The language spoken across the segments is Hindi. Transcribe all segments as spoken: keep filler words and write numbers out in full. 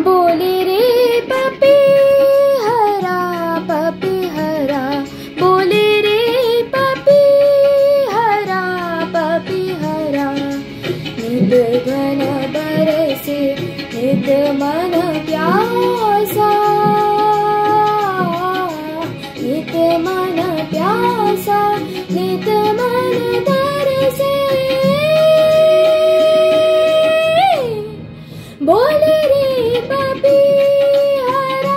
बोले रे पपी हरा पपी हरा, बोले रे पपी हरा पपी हरा। नित घन बरसे नित मन प्यासा, नित मन प्यासा नित मन तरसे। बोले रे पपी हरा,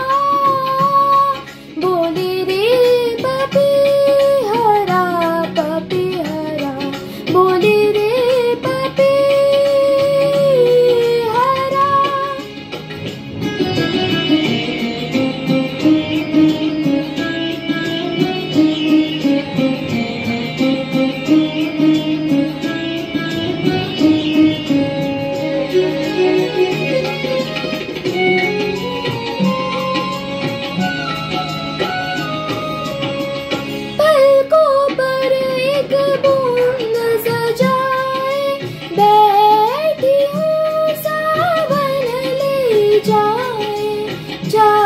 बोले रे पपी हरा पपी हरा, बोले रे पपी हरा। पलकों पर एक बूंद सजाए, बैठी हूँ सावन ले जाए, जाए